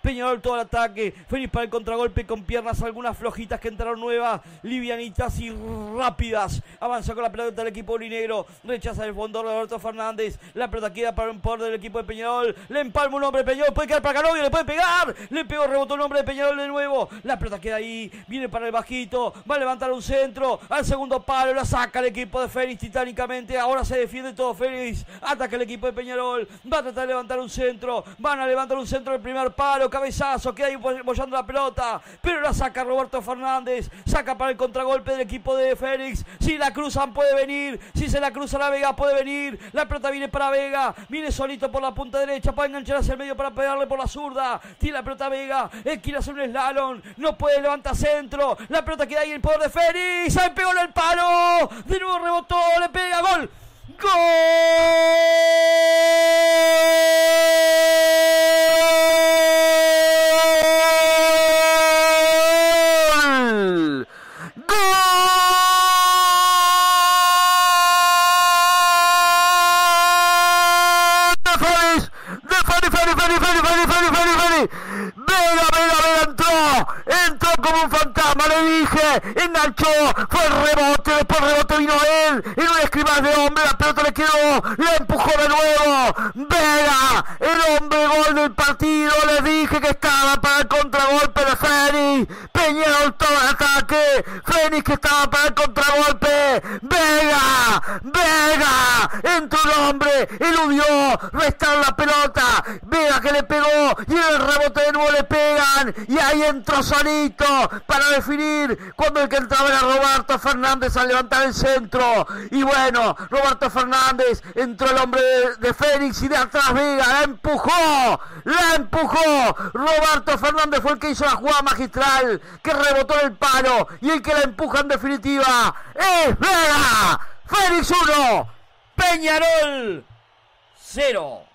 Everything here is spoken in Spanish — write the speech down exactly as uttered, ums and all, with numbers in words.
Peñarol todo el ataque. Fénix para el contragolpe con piernas algunas flojitas que entraron nuevas, livianitas y rápidas. Avanza con la pelota del equipo aurinegro. Rechaza el fondo Roberto Fernández. La pelota queda para un por del equipo de Peñarol. Le empalma un hombre de Peñarol. Puede quedar para Canovio. Le puede pegar. Le pegó, rebotó un hombre de Peñarol de nuevo. La pelota queda ahí. Viene para el bajito. Va a levantar un centro. Al segundo palo. La saca el equipo de Fénix titánicamente. Ahora se defiende todo Fénix. Ataca el equipo de Peñarol. Va a tratar de levantar un centro. Van a levantar un centro del primer palo. Cabezazo. Queda ahí bollando la pelota. Pero la saca Roberto Fernández. Saca para el contragolpe del equipo de Fénix. Si la cruzan puede venir. Si se la cruza la Vega puede venir. La pelota viene para Vega. Viene solito por la punta derecha. Para enganchar hacia el medio para pegarle por la zurda. Tiene la pelota Vega. Él quiere hacer un slalom. No puede levantar centro. La pelota queda ahí en el poder de Fénix. ¡Ahí pegó en el palo! De nuevo rebotó. Le pega. ¡Gol! ¡Gol! Vega, Vega, Vega entró, entró como un fantasma, le dije, enganchó, fue el rebote, después el rebote vino él, en un escribas de hombre, la pelota le quedó, le empujó de nuevo, Vega, el hombre gol del partido, les dije que estaba para el contragolpe de Fénix, Peñarol todo el ataque, Fénix que estaba para el contragolpe, Vega, Vega, entró el hombre, eludió, restaron la pelota, Vega que le pegó, y en el rebote de nuevo le pegan, y ahí entró solito para definir, cuando el que entraba era Roberto Fernández al levantar el centro, y bueno, Roberto Fernández, entró el hombre de, de Fénix, y de atrás Vega, la empujó, la empujó, Roberto Fernández fue el que hizo la jugada magistral, que rebotó en el palo, y el que la empuja en definitiva, es Vega. Fénix uno, Peñarol cero.